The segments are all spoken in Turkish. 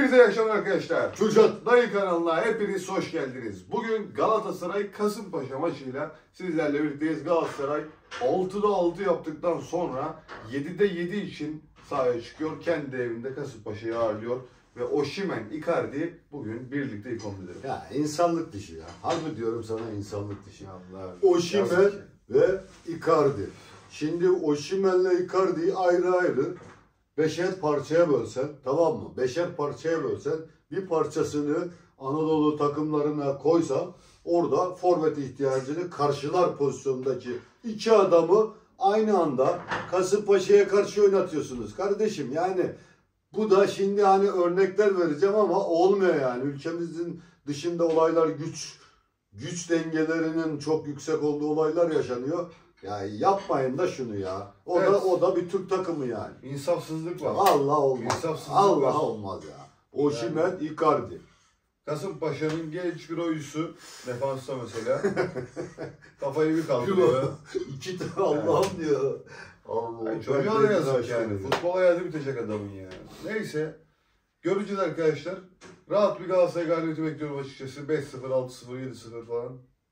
Hepinize iyi akşamlar arkadaşlar. Kürşat Dayı kanalına hepiniz hoş geldiniz. Bugün Galatasaray Kasımpaşa maçıyla sizlerle birlikteyiz. Galatasaray 6'da 6 yaptıktan sonra 7'de 7 için sahaya çıkıyor. Kendi evinde Kasımpaşa'yı ağırlıyor. Ve Osimhen, Icardi bugün birlikte ilk 11'de. Ya insanlık dışı ya. Harbi diyorum sana, insanlık dışı. Allah. Osimhen ve Icardi. Şimdi Osimhen'le Icardi'yi ayrı ayrı beşer parçaya bölsen, tamam mı? Beşer parçaya bölsen, bir parçasını Anadolu takımlarına koysan, orada forvet ihtiyacını karşılar pozisyondaki iki adamı aynı anda Kasımpaşa'ya karşı oynatıyorsunuz. Kardeşim yani bu da şimdi hani örnekler vereceğim ama olmuyor yani. Ülkemizin dışında olaylar, güç dengelerinin çok yüksek olduğu olaylar yaşanıyor. Ya yapmayın da şunu ya. O da bir Türk takımı yani. İnsafsızlık var. Allah olmaz. İnsafsızlık Allah var. olmaz ya. Osimhen, yani. Icardi. Kasımpaşa'nın genç bir oyuncusu defansta mesela. Kafayı bir kaldırıyor. İki tane Allah'ım diyor. Yani çocuğa da yazık yani. Futbol hayatı bitecek adamın ya. Neyse. Göreceğiz arkadaşlar. Rahat bir Galatasaray galibiyeti bekliyorum açıkçası. 5-0, 6-0, 7-0 falan.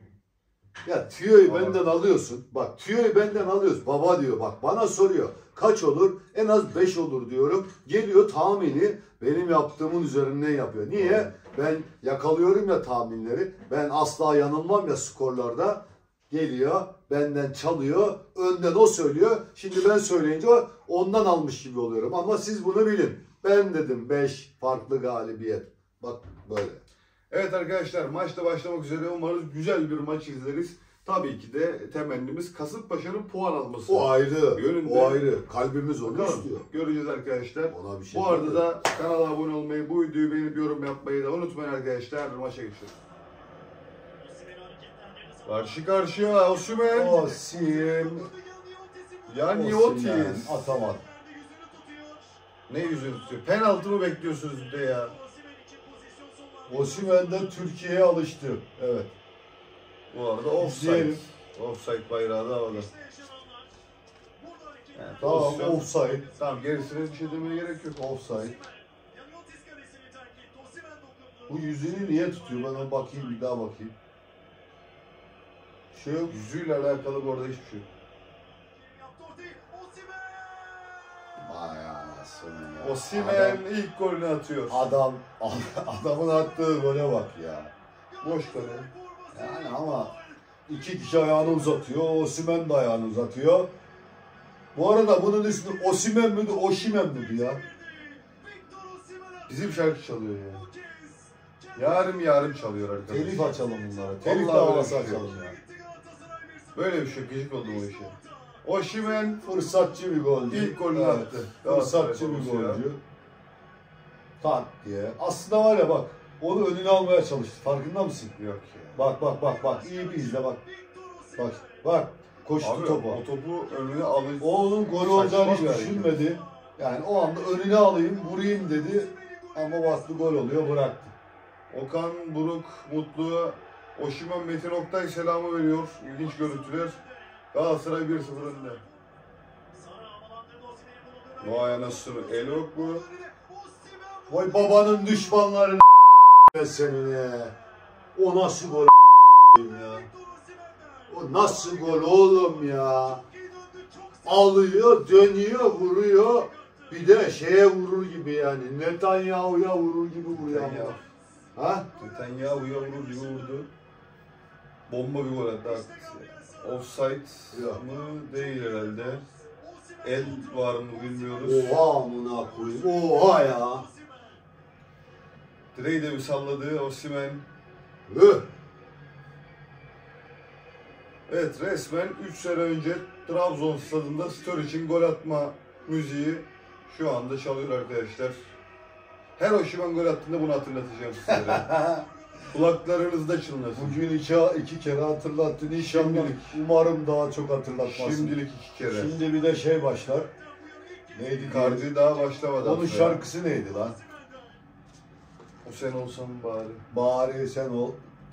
Ya tüyoyu benden alıyorsun. Bak tüyoyu benden alıyorsun. Baba diyor bak bana soruyor. Kaç olur? En az 5 olur diyorum. Geliyor tahmini benim yaptığımın üzerinden yapıyor. Niye? Ben yakalıyorum ya tahminleri. Ben asla yanılmam ya skorlarda. Geliyor benden çalıyor. Önden o söylüyor. Şimdi ben söyleyince ondan almış gibi oluyorum. Ama siz bunu bilin. Ben dedim 5 farklı galibiyet. Bak böyle. Evet arkadaşlar maçta başlamak üzere umarız güzel bir maç izleriz. Tabii ki de temennimiz Kasımpaşa'nın puan alması. O ayrı. Yönünde. O ayrı. Kalbimiz onu istiyor. Göreceğiz arkadaşlar. Ona bir şey bu arada da kanala abone olmayı, bu videoyu beğenip yorum yapmayı da unutmayın arkadaşlar. Maça geçiyoruz. Karşı karşıya Osimhen. Osim. Yani Otis. Atamadı. Ne yüzünü tutuyor? Penaltı mı bekliyorsunuz bir de ya? Osimhen de Türkiye'ye alıştı. Evet. Bu arada offside. Offside bayrağı da havada. Yani tamam pozisyon. Offside. Tamam gerisine bir şey demeye gerek yok. Offside. Bu yüzünü niye tutuyor? Ben ona bakayım bir daha bakayım. Yüzüyle alakalı bu arada hiçbir şey yok. Vay anasını ya. Osimhen ilk golünü atıyor. Adamın attığı gole bak ya. Boş kale. Yani ama iki kişi ayağını uzatıyor. Osimhen de ayağını uzatıyor. Bu arada bunun ismi Osimhen miydi, Osimhen miydi ya? Bizim şarkı çalıyor ya. Yarım çalıyor arkadaşlar. Telif açalım bunlara. Telif davası açalım ya. Böyle bir şey gıcık oldu bu işe. Osimhen fırsatçı bir golcü. İlk golünü attı. Fırsatçı bir golcü. Tak diye. Aslında var ya bak, onu önüne almaya çalıştı. Farkında mısın? Yok ya. Bak. İyi bir izle bak. Bak. Koştu abi, topa. O topu önüne alın. Oğlum gol olacağını hiç düşünmedi. Yani o anda önüne alayım, vurayım dedi. Ama baktı gol oluyor, bıraktı. Okan Buruk Mutlu, Osimhen Metin Oktay selamı veriyor. İlginç görüntüler. Galatasaray 1-0 önde. Vay anasını. El yok mu? Vay babanın düşmanlarını senin. O nasıl gol ya? O nasıl gol oğlum ya? Alıyor, dönüyor, vuruyor. Bir de şeye vurur gibi yani. Netanyahu'ya vurur gibi vuruyor ama. Ha? Netanyahu'ya vurur gibi vurdu. Bomba bir gol attı. Offside mı? Değil herhalde. El var mı bilmiyoruz. Oha amına koyayım. Oha ya. Direği de bir salladı Osimhen. Evet resmen 3 sene önce Trabzon stadında Sturridge'in gol atma müziği şu anda çalıyor arkadaşlar. Her Osimhen gol attığında bunu hatırlatacağım sizlere. Kulaklarınızda çınlasın. Bugün iki kere hatırlattın inşallah. Şimdilik. Umarım daha çok hatırlatmazsın. Şimdilik 2 kere. Şimdi bir de şey başlar. Neydi? Icardi daha başlamadı. Onun şarkısı neydi lan? O sen olsan bari. Bari sen ol.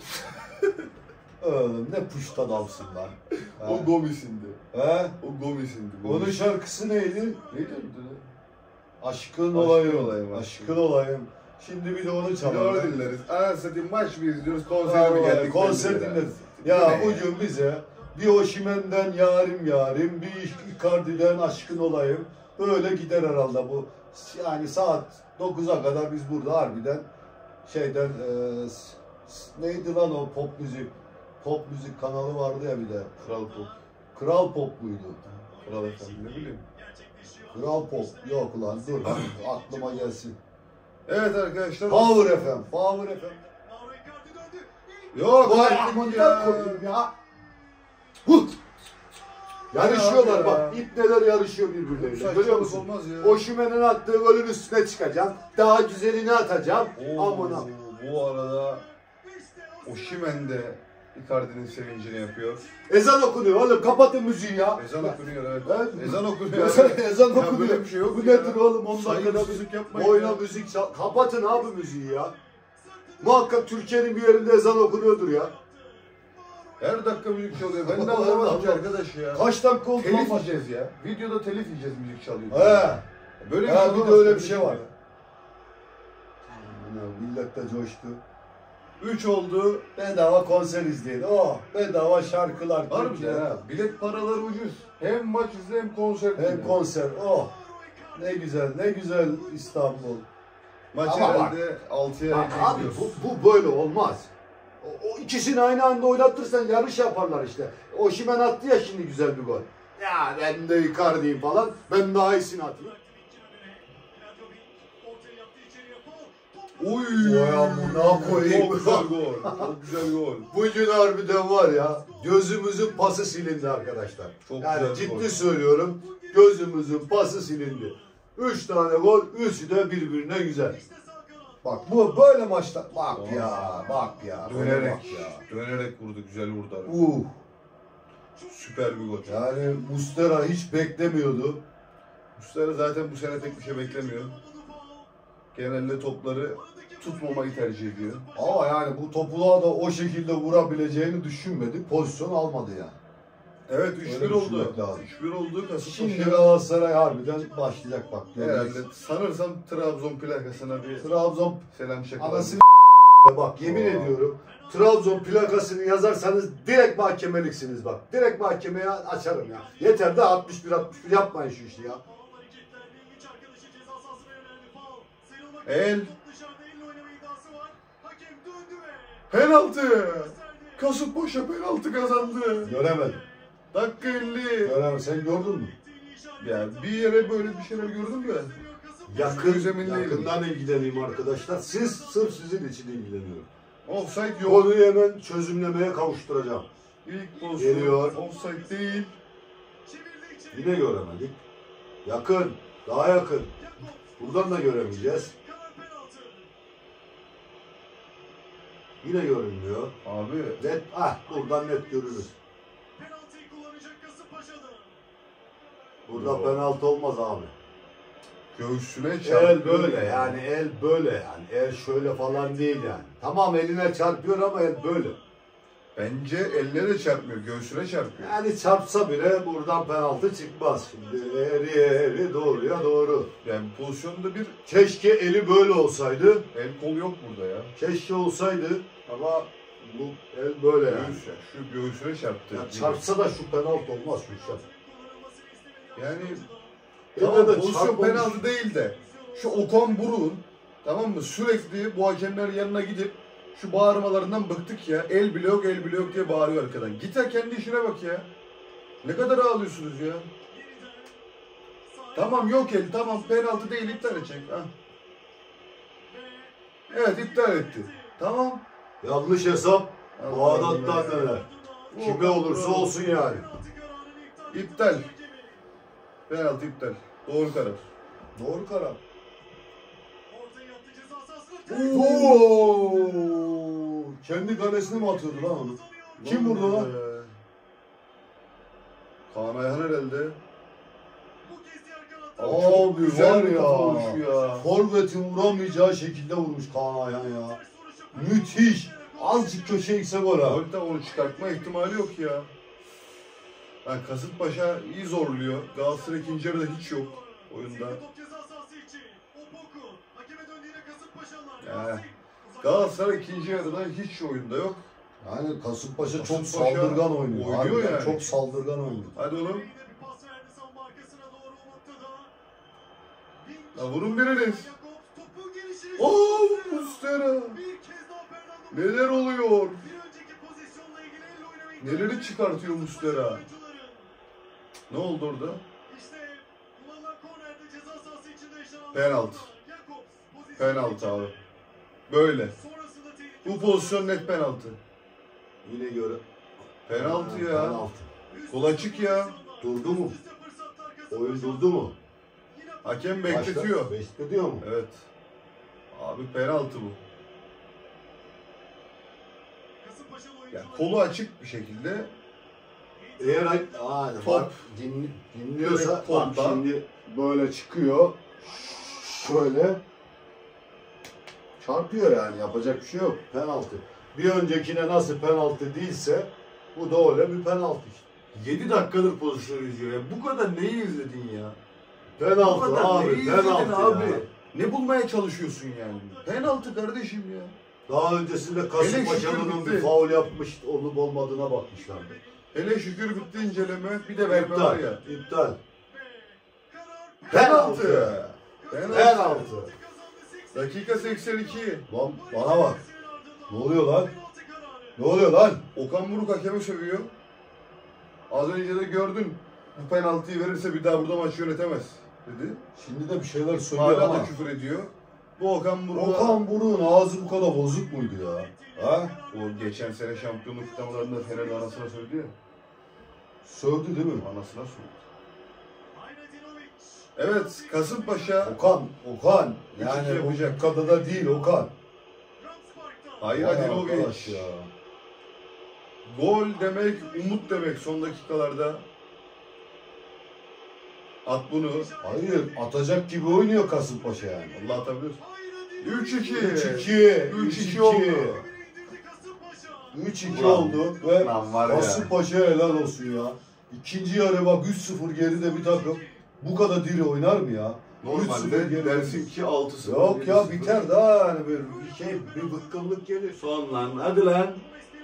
Oğlum ne puşt adamsın lan. O Gomis'indi. He? O Gomis'indi. Onun şarkısı neydi? Neydi? Aşkın olayım. Olayım. Aşkın olayım. Şimdi bir de onu Doğru çalalım. dinleriz. Anasını maç mı izliyoruz? Konser mi geldik? Konser dinleriz. Ya bugün bize bir Osimhen'den yarim yarim, bir Icardi'den aşkın olayım. Böyle gider herhalde bu. Yani saat 9'a kadar biz burada harbiden şeyden neydi lan o pop müzik? Pop müzik kanalı vardı ya bir de. Kral Pop. Kral Pop muydu? Kral Efendi ne bileyim. Kral Pop. Yok lan dur. Aklıma gelsin. Evet arkadaşlar. Power FM. Power FM. Yok. Bu amından koyayım ya. Huh! Yarışıyorlar Ya. bak. İpneler yarışıyor birbirleriyle. Görüyor Saçmalık musun? olmaz ya. Osimhen'in attığı golün üstüne çıkacağım. Daha güzelini atacağım. Amına. Bu arada Osimhen de Icardi'nin sevincini yapıyor. Ezan okunuyor oğlum. Kapatın müziği ya. Ezan okunuyor evet. Evet. Ezan okunuyor. Ezan Ya okunuyor. böyle bir şey yok Bu ya. nedir oğlum? 10 dakikada Saygısızlık yapmayın boyuna ya. müzik çal. Kapatın abi müziği ya. Muhakkak Türkiye'nin bir yerinde ezan okunuyordur ya. Her dakika müzik çalıyor. Ben de Allah anlamadım ki Allah. arkadaş ya. Kaç dakika oldu Telif lan? yiyeceğiz ya. Videoda telif yiyeceğiz müzik çalıyor. He. Böyle Ha, bir de olamaz öyle bir kardeşim şey var. ya. Millet de coştu. 3 oldu. Bedava konser izleyin. Oh, bedava şarkılar. Var mı Türkiye. ya? Bilet paraları ucuz. Hem maç izle hem konser dinle. Hem konser. Oh. Ne güzel, ne güzel İstanbul. Maç Ama bak. herhalde 6'ya Bak abi bu böyle olmaz. O ikisini aynı anda oynatırsan yarış yaparlar işte. Osimhen attı ya şimdi güzel bir gol. Ya ben de Icardi'yim falan. Ben daha iyisini atayım. Oy! Vay amına koyayım. Çok güzel gol. Çok güzel gol. Bugün harbiden var ya, gözümüzün pası silindi arkadaşlar. Çok Yani güzel ciddi gol. söylüyorum, gözümüzün pası silindi. 3 tane gol, üçü de birbirine güzel. Bak bu böyle maçlar. Bak ya, bak ya. böyle Dönerek, bak ya. dönerek vurdu, güzel vurdu. Abi. Süper bir gol. Yani Muslera hiç beklemiyordu. Muslera zaten bu sene pek bir şey beklemiyor. Genelde topları tutmamayı tercih ediyor. Ama yani bu topuluğa da o şekilde vurabileceğini düşünmedi. Pozisyon almadı yani. Evet Öyle 3-1 oldu. düşünmek lazım. 3-1 oldu. Şimdi Kasımpaşa Galatasaray harbiden başlayacak bak. herhalde sanırsam Trabzon plakasına bir Trabzon selam şakalar. anasını bak yemin ediyorum. Trabzon plakasını yazarsanız direkt mahkemeliksiniz bak. Direkt mahkemeye açarım ya. Yeter de 61-61 yapmayın şu işi ya. El. Penaltı. Kasımpaşa penaltı kazandı. Göremedim. Dakika 50. Göremedim. Sen gördün mü? Ya bir yere böyle bir şeyler gördüm ya. Yakından ilgileneyim arkadaşlar. Sırf sizin için ilgileniyorum. Offside yok. Konuyu hemen çözümlemeye kavuşturacağım. İlk pozisyon. Geliyor. Offside değil. Yine göremedik. Yakın. Daha yakın. Buradan da göremeyeceğiz. Yine görünmüyor. Abi Net, buradan net görürüz. Burada Yok. penaltı olmaz abi. göğsüne çarptı. El böyle yani, el böyle yani. El şöyle falan değil yani. Tamam eline çarpıyor ama el böyle. Bence eline de çarpmıyor. Göğsüne çarpıyor. Yani çarpsa bile buradan penaltı çıkmaz. Şimdi eğri doğruya doğru. Yani pozisyonda bir Keşke eli böyle olsaydı. el kol yok burada ya. Keşke olsaydı ama bu el böyle yani. Göğüs ya. Şu göğsüne çarptı. Ya çarpsa da şu penaltı olmaz şu şart. Yani Elle tamam, de pozisyon çarpmamış. penaltı değil de şu Okan Buruk'un, tamam mı, sürekli bu hakemler yanına gidip şu bağırmalarından bıktık ya. El bile yok, el bile yok diye bağırıyor arkadan. Git ha, kendi işine bak ya. Ne kadar ağlıyorsunuz ya. Tamam yok el, tamam penaltı değil, iptal edecek. Ha. Evet iptal etti. Tamam. Yanlış hesap. Bu Allah adattan Allah. neler. Kime olursa olsun yani. İptal. Penaltı iptal. Doğru karar. Doğru karar. Oo! Kendi kalesine mi atıyordu lan onu? Kim vurdu lan? Kaan Ayhan herhalde. Abi var ya. vurmuş ya. Forvet'in vuramayacağı şekilde vurmuş Kaan Ayhan ya. Müthiş. Azıcık köşeye gitse gol ha. Orada onu çıkartma ihtimali yok ya. Yani Kasımpaşa iyi zorluyor. Galatasaray ikinci yarıda hiç yok oyunda. Yani Galatasaray ikinci yarıda hiç oyunda yok. Yani Kasımpaşa çok Kasımpaşa saldırgan oynuyor. oynuyor Harbiden yani. çok saldırgan oynuyor. Hadi oğlum. Ya vurun biriniz. Oo Mustera. Neler oluyor? Neleri çıkartıyor Mustera? Ne oldu orada? Penaltı. Penaltı abi. Böyle. Bu pozisyon net penaltı. Yine göre. Penaltı ya. Penaltı. Kol açık ya. Durdu mu? Oyun durdu mu? Hakem bekletiyor. Bekletiyor mu? Evet. Abi penaltı bu. Ya kolu açık bir şekilde Eğer top dinliyorsa direkt bak topla. şimdi böyle çıkıyor. Şöyle çarpıyor yani, yapacak bir şey yok. Penaltı. Bir öncekine nasıl penaltı değilse bu da öyle bir penaltı işte. 7 dakikadır pozisyon izliyor ya. Bu kadar neyi izledin ya? Bu Penaltı kadar abi, neyi izledin penaltı abi? ya. Ne bulmaya çalışıyorsun yani? Penaltı kardeşim ya. Daha öncesinde Hele Kasımpaşa'nın şükür bir bitti. faul yapmış, olup olmadığına bakmışlardı. Hele şükür bitti inceleme. Bir de verme var ya. İptal. Penaltı. Penaltı. Dakika 82. Lan bana bak. Ne oluyor lan? Ne oluyor lan? Okan Buruk hakemi sövüyor. Az önce de gördün. Bu penaltıyı verirse bir daha burada maçı yönetemez dedi. Şimdi de bir şeyler söylüyor Hala ama. da küfür ediyor. Bu Okan Buruk'a... Okan Buruk'un ağzı bu kadar bozuk muydu ya? Ha? O geçen sene şampiyonluk kutlamalarında Fener'in anasına söyledi ya. Sövdü değil mi? Anasına söyledi. Evet, Kasımpaşa... Okan. İki Yani yapacak. bu kadar da değil Okan. Hayır Vay Adilovic. arkadaş ya. Gol demek, umut demek son dakikalarda. At bunu. Hayır, atacak gibi oynuyor Kasımpaşa yani. Allah atabiliyorsun. 3-2. 3-2. 3-2 oldu. 3-2 Ulan. oldu ve Lan var ya. Kasımpaşa helal olsun ya. İkinci yarı bak 3-0 geride bir takım bu kadar diri oynar mı ya? 3-0 Normalde geride. dersin ki 6-0. Yok ya, biter daha yani bir bıkkınlık gelir. Son lan, hadi lan.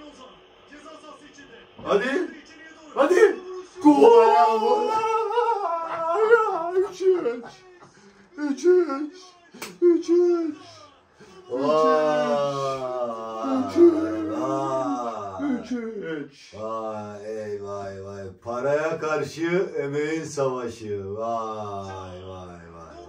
Hadi. Hadi. Gol. 3-3. 3-3. 3-3. Vay. 3-3. Vay. Paraya karşı emeğin savaşı. Vay.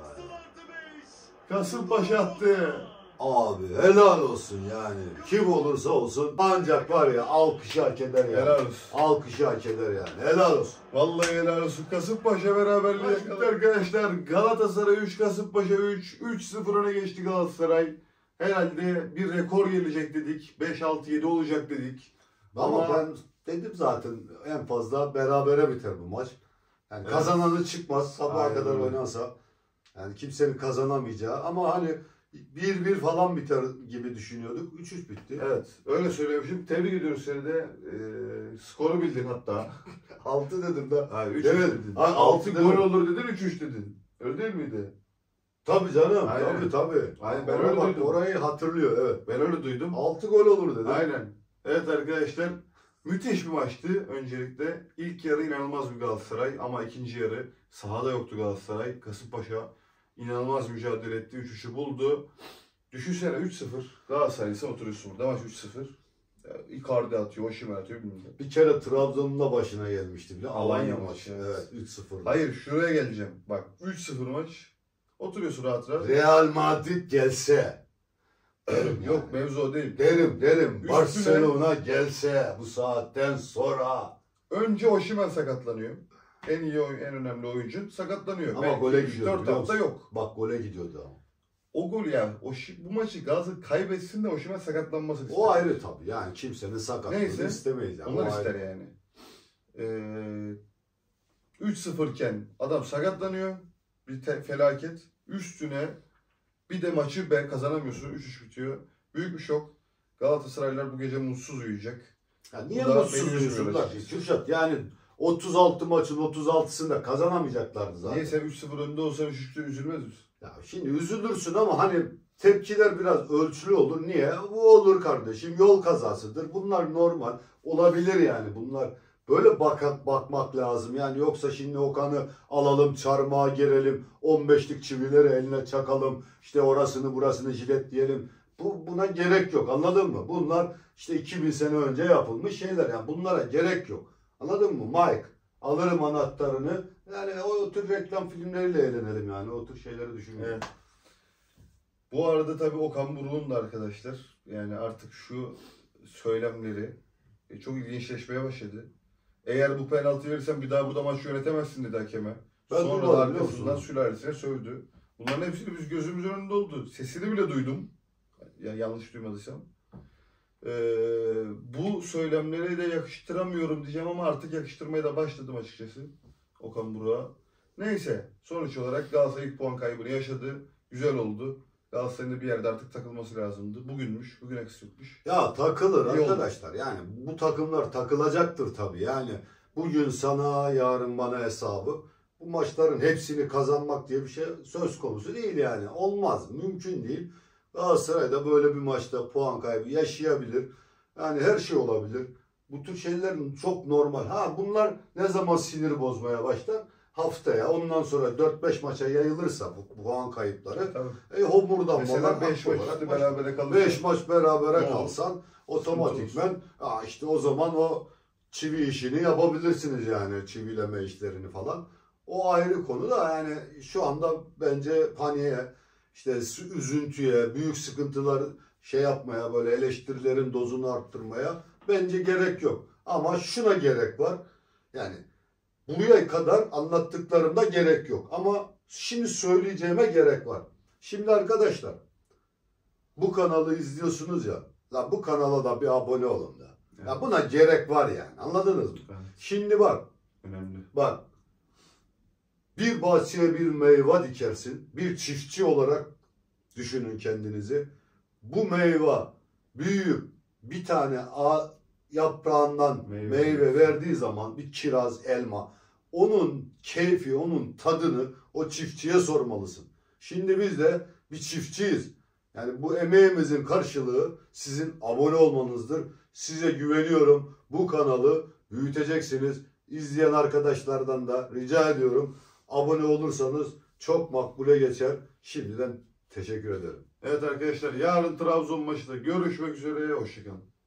Kasımpaşa attı. Abi helal olsun yani. Kim olursa olsun ancak var ya alkışı hak eder yani. Helal olsun. Alkışı hak eder yani. Helal olsun. Vallahi helal olsun. Kasımpaşa beraberliği yakaladı arkadaşlar. Galatasaray 3, Kasımpaşa 3. 3-0 öne geçti Galatasaray. Herhalde bir rekor gelecek dedik. 5-6-7 olacak dedik. Ama ben dedim zaten en fazla berabere biter bu maç. Yani Evet. kazananı çıkmaz sabaha Aynen kadar öyle. oynansa. Yani kimsenin kazanamayacağı ama hani 1-1 falan biter gibi düşünüyorduk. 3-3 bitti. Evet. Öyle söylemişim. Tebrik ediyoruz seni de. Skoru bildin hatta. 6 dedim de. Hayır 3 Evet. dedin. Ay, 6 altı gol dedim. olur dedin 3-3 dedin. Öyle değil miydi? Tabii canım. Aynen. Tabii. Aynen, ben Oraya öyle bak, duydum. orayı hatırlıyor evet. Ben öyle duydum. 6 gol olur dedim. Aynen. Evet arkadaşlar. Müthiş bir maçtı öncelikle. İlk yarı inanılmaz bir Galatasaray ama ikinci yarı sahada yoktu Galatasaray. Kasımpaşa inanılmaz mücadele etti. 3-3'ü buldu. Düşünsene 3-0. Galatasaray'sa oturuyorsun burada. Maç 3-0. Icardi atıyor, Osimhen atıyor bilmiyorum. Bir kere Trabzon'un da başına gelmişti bile. Alanya Alanya maçı, maçı. Evet 3-0. Hayır şuraya geleceğim. Bak 3-0 maç. Oturuyorsun rahat rahat. Real Madrid gelse. Derim Yok yani. mevzu o değil. Derim. Üstüne- Barcelona gelse bu saatten sonra. Önce Osimhen sakatlanıyor. En iyi, en önemli oyuncu sakatlanıyor. Ama Belki gole 3-4 gidiyor biliyor hafta musun? yok. Bak gole gidiyordu ama. O gol yani. Bu maçı Galatasaray kaybetsin de Osimhen sakatlanmasın ister. O ayrı tabii yani kimsenin sakatlığını Neyse, istemeyiz. Yani. Onlar O ister ayrı. yani. 3-0 iken adam sakatlanıyor. Bir felaket. Üstüne bir de maçı kazanamıyorsun. 3-3 bitiyor. Büyük bir şok. Galatasaraylılar bu gece mutsuz uyuyacak. Ya niye Bu da mutsuz beni uyuyorsunlar üzmüyor ki? açıkçası. Kürşat yani 36 maçın 36'sında kazanamayacaklardı zaten. Niye sen 3-0 önde olsan 3-3'te üzülmez misin? Ya şimdi üzülürsün ama hani tepkiler biraz ölçülü olur. Niye? Bu olur kardeşim. Yol kazasıdır. Bunlar normal. Olabilir yani bunlar. Böyle bakmak lazım. Yani yoksa şimdi Okan'ı alalım, çarmıha girelim, 15'lik çivileri eline çakalım, işte orasını burasını jiletleyelim. Buna gerek yok. Anladın mı? Bunlar işte 2000 sene önce yapılmış şeyler. Yani bunlara gerek yok. Anladın mı? Mike, alırım anahtarını. Yani o tür reklam filmleriyle eğlenelim yani. O tür şeyleri düşünüyorum. Evet. Bu arada tabii Okan Buruk'un da arkadaşlar yani artık şu söylemleri çok ilginçleşmeye başladı. Eğer bu penaltı verirsen bir daha burada maç yönetemezsin dedi hakeme. Sonra da arkasından sülalesine sövdü. Bunların hepsini biz gözümüz önünde oldu. Sesini bile duydum. Ya yanlış duymadıysam. Bu söylemleri de yakıştıramıyorum diyeceğim ama artık yakıştırmaya da başladım açıkçası Okan Buruk'a. Neyse sonuç olarak Galatasaray ilk puan kaybını yaşadı. Güzel oldu. Galatasaray'ın da bir yerde artık takılması lazımdı. Bugünmüş, bugüne kısıtmış. Ya takılır arkadaşlar. Yani bu takımlar takılacaktır tabii. Yani bugün sana, yarın bana hesabı. Bu maçların hepsini kazanmak diye bir şey söz konusu değil yani. Olmaz, mümkün değil. Galatasaray'da böyle bir maçta puan kaybı yaşayabilir. Yani her şey olabilir. Bu tür şeyler çok normal. Ha bunlar ne zaman sinir bozmaya başlar? Haftaya, ondan sonra 4-5 maça yayılırsa bu puan kayıpları homurdanmalar. Mesela 5 maç işte berabere kalırsan. 5 maç berabere kalsan otomatikmen işte o zaman o çivi işini yapabilirsiniz yani, çivileme işlerini falan. O ayrı konu da yani şu anda bence paniğe, işte üzüntüye, büyük sıkıntılar şey yapmaya, böyle eleştirilerin dozunu arttırmaya bence gerek yok. Ama şuna gerek var. Yani buraya kadar anlattıklarımda gerek yok. Ama şimdi söyleyeceğime gerek var. Şimdi arkadaşlar bu kanalı izliyorsunuz ya. La bu kanala da bir abone olun da. Evet. Ya buna gerek var yani. Anladınız mı? Evet. Şimdi bak. Önemli. Bak. Bir bahçeye bir meyve dikersin. Bir çiftçi olarak düşünün kendinizi. Bu meyve büyüyüp bir tane yaprağından meyve verdiği zaman, bir kiraz, elma, onun keyfi, onun tadını o çiftçiye sormalısın. Şimdi biz de bir çiftçiyiz. Yani bu emeğimizin karşılığı sizin abone olmanızdır. Size güveniyorum. Bu kanalı büyüteceksiniz. İzleyen arkadaşlardan da rica ediyorum. Abone olursanız çok makbule geçer. Şimdiden teşekkür ederim. Evet arkadaşlar, yarın Trabzon maçında görüşmek üzere. Hoşçakalın.